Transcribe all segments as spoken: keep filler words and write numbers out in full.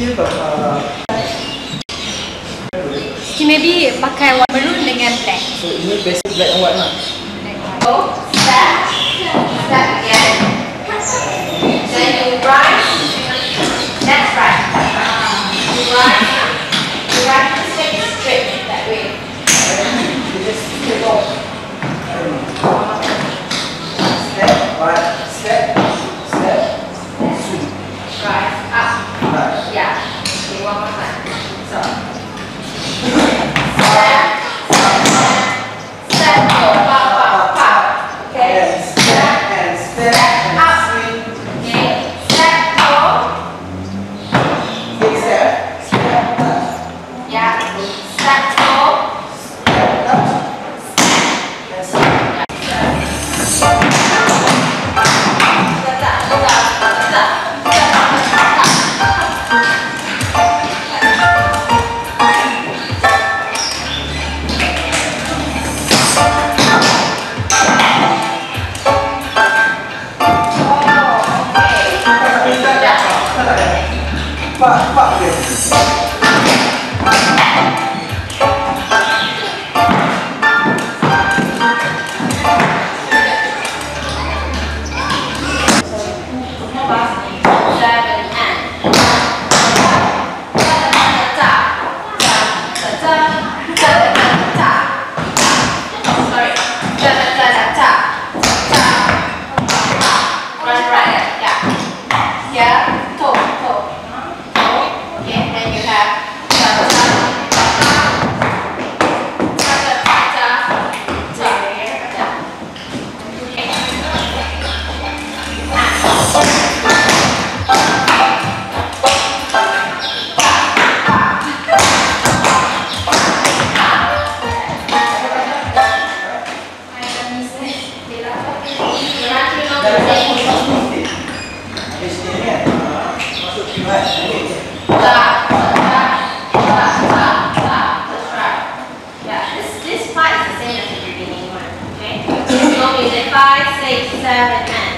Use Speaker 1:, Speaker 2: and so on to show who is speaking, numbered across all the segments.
Speaker 1: Okay, maybe pakai warna maroon dengan black.
Speaker 2: So ini basic black and white lah.
Speaker 3: So, step, step again. Then you rise. That's right. You rise. You rise the stick straight that way.
Speaker 2: You just step off. Step, right, step, step, swing.
Speaker 3: Rise up.
Speaker 2: Right.
Speaker 3: Yeah. Okay, one more time. So, step, step, go, pop, pop, pop. Okay.
Speaker 2: And step and step and
Speaker 3: Up.
Speaker 2: swing.
Speaker 3: Okay. Step, go.
Speaker 2: Big step, step, touch.
Speaker 3: Yeah. Step, go.
Speaker 2: Step, touch. And step. Pak, pak dia.
Speaker 3: Five, six, seven, and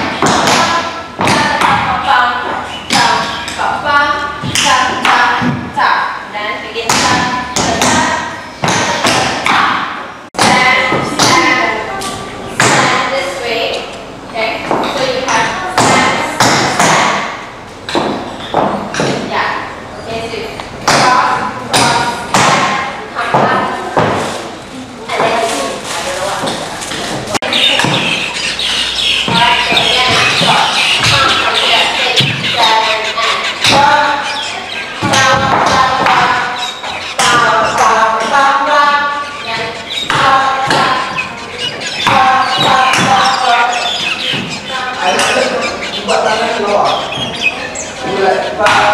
Speaker 3: then begin stand, stand, stand this way. Okay, so you have stand, stand. Yeah. Okay, so cross, cross, come up, and then you. I don't know what.
Speaker 2: Buat tangan ke bawah. Buat